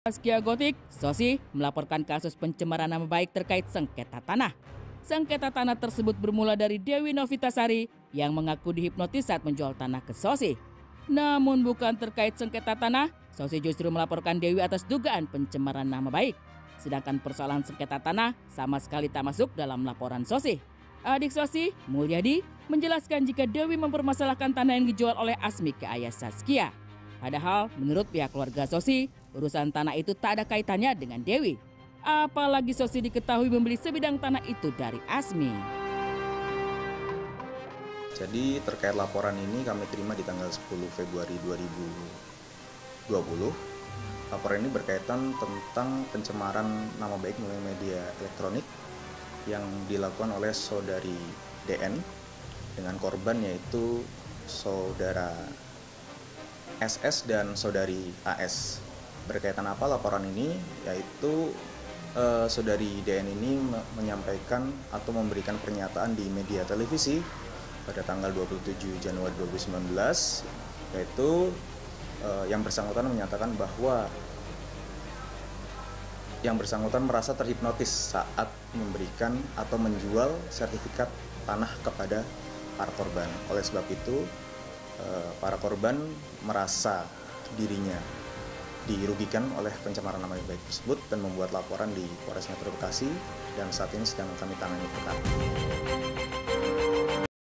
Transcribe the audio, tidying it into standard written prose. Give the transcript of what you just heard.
Saskia Gotik, Sosi melaporkan kasus pencemaran nama baik terkait sengketa tanah. Sengketa tanah tersebut bermula dari Dewi Novitasari yang mengaku dihipnotis saat menjual tanah ke Sosi. Namun bukan terkait sengketa tanah, Sosi justru melaporkan Dewi atas dugaan pencemaran nama baik. Sedangkan persoalan sengketa tanah sama sekali tak masuk dalam laporan Sosi. Adik Sosi, Mulyadi, menjelaskan jika Dewi mempermasalahkan tanah yang dijual oleh Asmi ke ayah Saskia. Padahal menurut pihak keluarga Sosi, urusan tanah itu tak ada kaitannya dengan Dewi. Apalagi Sosi diketahui membeli sebidang tanah itu dari Asmi. Jadi terkait laporan ini kami terima di tanggal 10 Februari 2020. Laporan ini berkaitan tentang pencemaran nama baik melalui media elektronik yang dilakukan oleh saudari DN dengan korban yaitu saudara SS dan saudari AS. Berkaitan apa laporan ini? Yaitu saudari DN ini menyampaikan atau memberikan pernyataan di media televisi pada tanggal 27 Januari 2019, yaitu yang bersangkutan menyatakan bahwa yang bersangkutan merasa terhipnotis saat memberikan atau menjual sertifikat tanah kepada para korban. Oleh sebab itu, para korban merasa dirinya dirugikan oleh pencemaran nama baik tersebut dan membuat laporan di Polres Metro Bekasi dan saat ini sedang kami tangani perkara.